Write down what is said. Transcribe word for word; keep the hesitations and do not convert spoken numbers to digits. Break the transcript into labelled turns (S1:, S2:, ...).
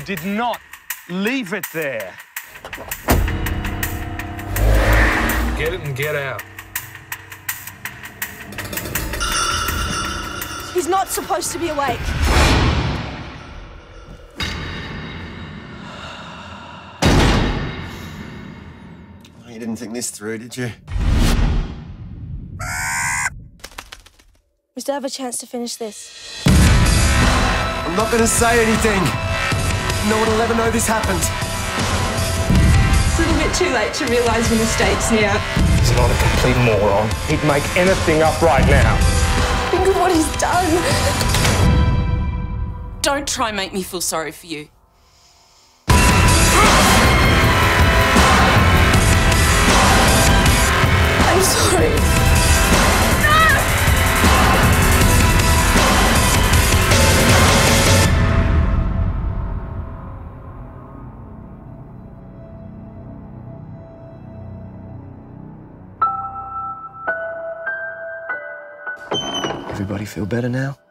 S1: did not leave it there.
S2: Get it and get out.
S3: He's not supposed to be awake.
S4: You didn't think this through, did you?
S3: We still have a chance to finish this.
S4: I'm not gonna say anything. No one will ever know this happened.
S5: It's a little bit too late to realise your mistakes now.
S2: He's not a complete moron. He'd make anything up right now.
S5: Think of what he's done.
S6: Don't try and make me feel sorry for you.
S5: I'm sorry.
S4: Everybody feel better now?